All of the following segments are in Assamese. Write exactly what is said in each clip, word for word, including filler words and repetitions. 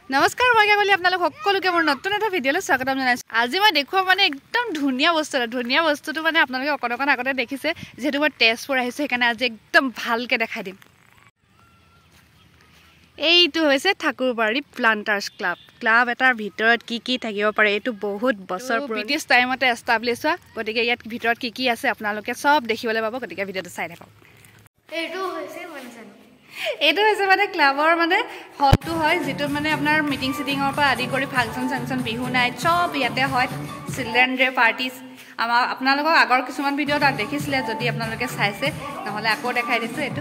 নমস্কাৰ মই কাকলি আপোনালোক সকলোকে মোৰ নতুন এটা ভিডিঅলৈ স্বাগতম জনাইছো। আজি মই দেখুৱা মানে একদম ধুনিয়া বস্তু এটা ধুনিয়া বস্তুটো মানে আপোনালোকে অকন অকন আগতে দেখিছে যেহেতু মই তেজপুৰ আহিছো সেইকাৰণে আজি একদম ভালকে দেখাই দিম। এইটো হৈছে ঠাকুৰবাৰী প্লান্টাৰ্স ক্লাব ক্লাব এটাৰ ভিতৰত কি কি থাকিব পাৰে এইটো বহুত বছৰ পুৰণি ব্ৰিটিছ টাইমতে এষ্টাব্লিছ হোৱা গতিকে ইয়াত ভিতৰত কি কি আছে আপোনালোকে সব দেখিবলৈ পাব গতিকে ভিডিঅটো চাই থাকক। এইটো হৈছে মানে জানো এইটো হৈছে মানে ক্লাবৰ মানে হলটো হয় যেটো মানে আপোনাৰ মিটিং সিটিংৰ পৰা আদি কৰি ফাংচন ফাংচন বিহু নাইট সব ইয়াতে হয় চিলড্ৰেন ডে পাৰ্টিজ আমাৰ আপোনালোকক আগৰ কিছুমান ভিডিঅ' তাত দেখিছিলে যদি আপোনালোকে চাইছে নহলে আকৌ দেখাই দিছো এইটো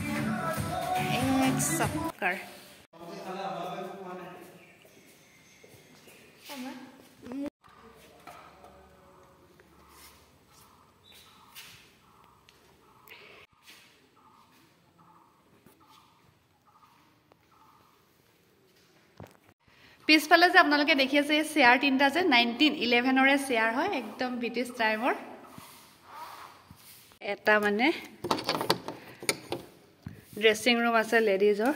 এক চক্কৰ পিছফালে যে আপোনালোকে দেখি আছে এই চেয়াৰ তিনটা যে নাইনটিন ইলেভেনৰে চেয়াৰ হয় একদম ব্ৰিটিছ টাইমৰ এটা মানে ড্ৰেছিং ৰুম আছে লেডিজৰ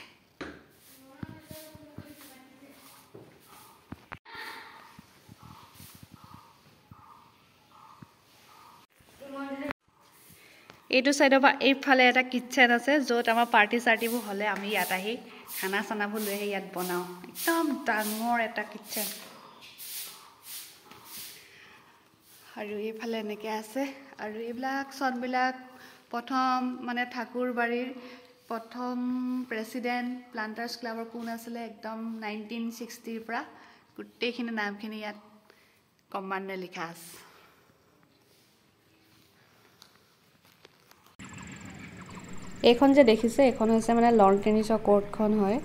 এইটো সাইডৰ পৰা এইফালে এটা কিচেন আছে য'ত আমাৰ পাৰ্টি চাৰ্টিবোৰ হলে আমি ইয়াত আহি খানা চানাবোৰ লৈ আহি ইয়াত বনাও একদম ডাঙৰ এটা কিচেন আৰু এইফালে এনেকৈ আছে আৰু এইবিলাক চনবিলাক প্ৰথম মানে ঠাকুৰবাৰীৰ প্ৰথম প্ৰেসিডেন্ট প্লান্টাৰ্স ক্লাবৰ কোন আছিলে একদম নাইনটিন ছিক্সটিৰ পৰা গোটেইখিনি নামখিনি ইয়াত কমান্ডে লিখা আছে এইখন যে দেখিছে এখন হৈছে মানে লন টেনিছৰ কোৰ্টখন হয়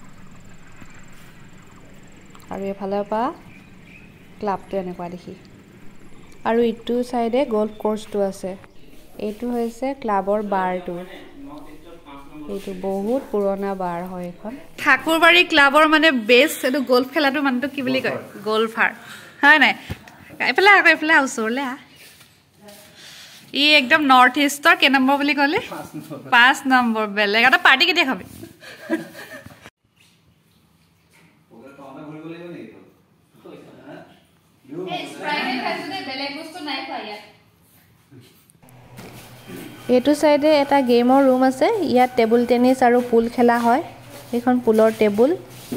আৰু এফালৰ পৰা ক্লাবটো এনেকুৱা দেখি আৰু ইটো সাইডে গল্ফ কোৰ্সটো আছে এইটো হৈছে ক্লাবৰ বাৰটো এইটো বহুত পুৰণা বাৰ হয় এখন ঠাকুৰবাৰী ক্লাবৰ মানে বেস এটো গল্ফ খেলাটো মানুহটো কি বুলি কয় গল্ফাৰ হয় নাই এফালে আকৌ এফালে ওচৰলে আ ই একদম নৰ্থ ইষ্টৰ কে নম্বৰ বুলি কলে পাঁচ নম্বৰ বেলেগ এটা পাৰ্টি কেতিয়া খাবি এইটো সাইডে এটা গেমৰ ৰুম আছে ইয়াত টেবুল টেনিছ আৰু পুল খেলা হয় এইখন পুলৰ টেবুল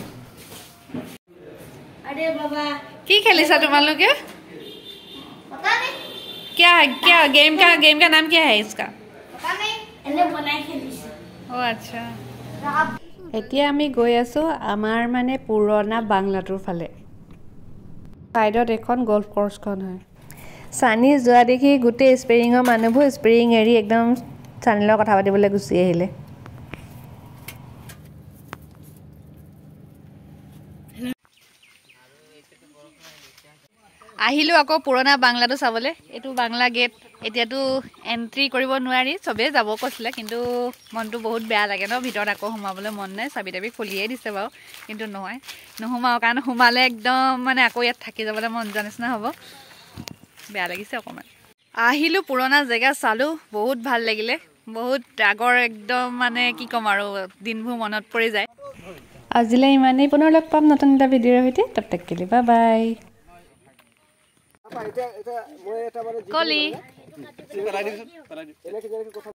আরে বাবা কি খেলিছা তোমালোকে पता नहीं क्या क्या गेम का गेम का नाम क्या है इसका पता नहीं इन्हें बनाई खेली ओ अच्छा এতিয়া আমি গৈ আছো আমাৰ মানে পুৰণা বাংলাটোৰ ফালে সাইডত এখন গল্ফ কোৰ্সখন হয় সানি যোৱা দেখি গুটে স্পেৰিঙৰ মানুহবোৰ স্পেৰিং এৰি একদম সানিলৰ কথা পাতিবলৈ গুচি আহিলে আহিলো আকৌ পুৰণা বাংলাটো চাবলে এটো বাংলা গেট এতিয়াতো এন্ট্ৰি কৰিব নোৱাৰি সবে যাব কৈছিলে কিন্তু মনটো বহুত বেয়া লাগে ন ভিতৰত আকৌ সোমাবলৈ মন নাই চাবি তাবি খুলিয়ে দিছে বাৰু কিন্তু নহয় নহমাও কাৰণ সোমালে একদম মানে আকৌ ইয়াত থাকি যাবলৈ মন জানিছনা হ'ব বেয়া লাগিছে অকমান আহিলো পুৰণা জেগা চালো বহুত ভাল লাগিলে বহুত আগৰ একদম মানে কি কম আৰু দিনবোৰ মনত পৰি যায় আজিলে ইমানেই পুনৰ লগ পাম নতুন এটা ভিডিঅ'ৰ সৈতে তব তক কেলি বাই বাই কলি